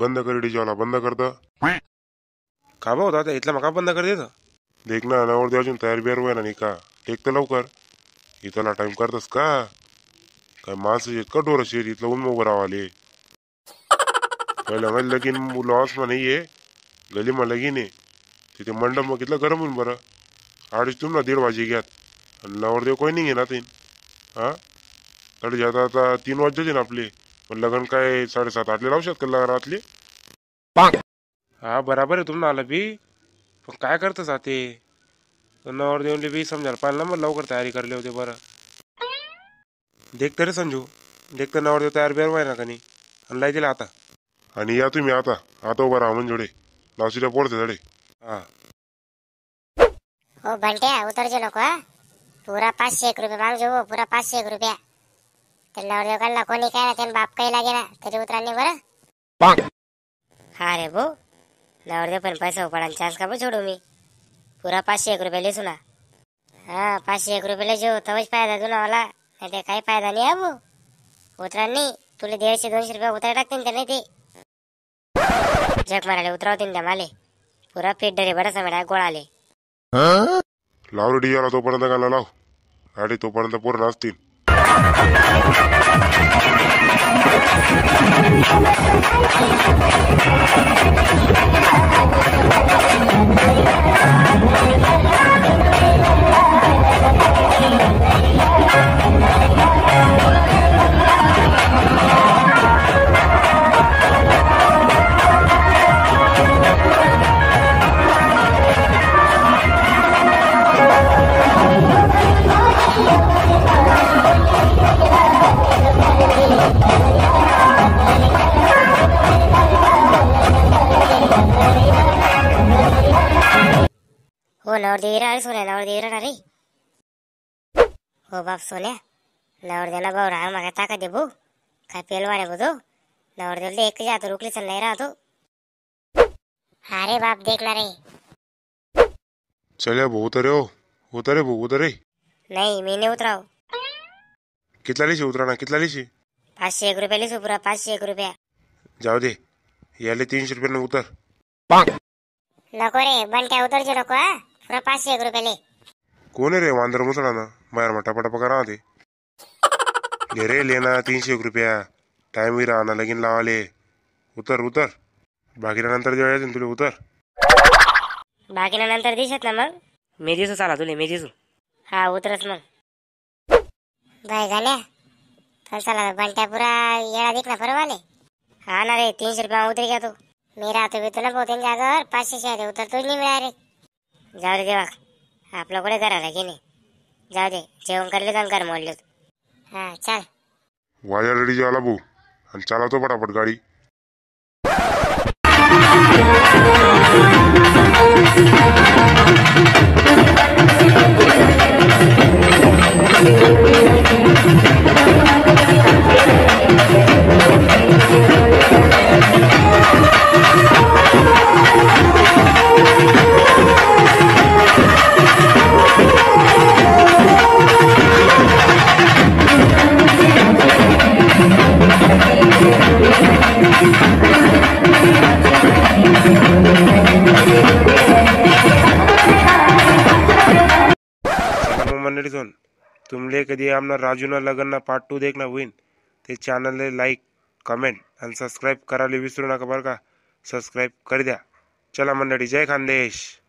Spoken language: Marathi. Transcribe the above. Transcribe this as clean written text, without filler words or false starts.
बंद कर डीजे वाला बंद कर दं. का बा होता इथला मका बंद कर देतं. देख ना नवरदेव अजून तयार बियार होय ना नाही का. टेक तर लवकर. इथला टाइम करतस का काय माणसं आहेत का डोरं शेर इथलं ऊन उभं रावाले. पहिलं म्हणजे लगीन लॉस मा नाही आहे गली मा लगीन आहे तिथे मंडप मग इथलं गरम होऊन बरं. अडीच तुम ना 1:30 वाजे घ्यात आणि नवरदेव कोणी नाही घेणार तीन. हा तरी जाता आता 3 वाजले ना आपले. पण लग्न काय 7:30-8 लावू शकत रातले. हा बराबर आहे तुम्हाला आलं बी. पण काय करतस ते नवरदेवले बी समजायला पाहिजे ना मग लवकर तयारी करले होते बरं. देख तरी संजू देख तर नवरदेव तयार बियार व्हाय ना का नाही आणि लाई दिला आता. आणि या तुम्ही आता उभा राहा म्हणजे लावशीला पडते धडे. हा हो बंट्या उतरजो नको हा. पुरा 501 रुपये मागजो हो पुरा 501 रुपया. तर नवरदेव काढला कोणी काय ना त्यानं बाप काही लागे ना तरी उतरांनी बरं. हा रे भो नवरदेव पण पैसा पडान चान्स का छोडू मी. पुरा 501 रुपये लेसू ना. हा 501 रुपये लेजो तवच फायदा तुला मला नाही ते काही फायदा नाही हा भो. उतरांनी तुला 150-200 रुपये उतरा टाकतील त्या नाही ते. जग मारायला उतरावतील त्या माले. पुरा पेट डरे बरं समजा गोळाले. लाव डीजे वाला तोपर्यंत गाणं लाव. गाडी तोपर्यंत पूर्ण असतील. हो नवरदेव अरे सोन्या नवरदेव रे. हो बाप सोन्या नवरदेवला भाऊ राहा मग ताकद दे भाऊ. काय पेलवाने बो तो नवरदेवला एक जातो रुकली चल नाही राहतो. अरे बाप देखना रे. चल भाऊ उतरे हो उतरे भाऊ उतरे. नाही मी नाही उतराव. कितला लिशी उतरा कितला लिशी. 501 रुपये लिसू पुरा 501 रुपया. जाऊ दे याले 300 रुपये उतर. नको रे बंट्या उतरजो नको हा. पुरा 501 रुपये ले. कोण रे वांदर मुसळा ना बाहेर मटा पटा पका राहते. घे रे लेना 301 रुपया. टाइम ही राहणार लगीन लावाले. उतर बाकीला नंतर जेवायचं तुला उतर. बाकीला नंतर दिसत ना मग. मी दिसू चाला तुले मी दिसू. हा उतरच मग. बाय गाण्या चल चला बंट्या पुरा येळा दिख ना परवाले. हा ना रे 300 रुपये उतरी गया तू. मी राहतो भी तुला बहुत जागर 500 दे उतर तुझ नाही मिळा रे. जाऊ दे देवा आपलं कुठे करायला की नाही. जाऊ दे जेवण करले का कर मोडले. हा चल वाजा डीजे वाला भाऊ आणि चालवतो पटापट गाडी. मंडळीजन तुमले कधी आमना राजूना लग्न पार्ट 2 देखना होईन ते चॅनलले लाईक कमेंट आणि सबस्क्राईब करायला विसरू नका बरं का. सबस्क्राईब कर द्या. चला मंडळी जय खानदेश.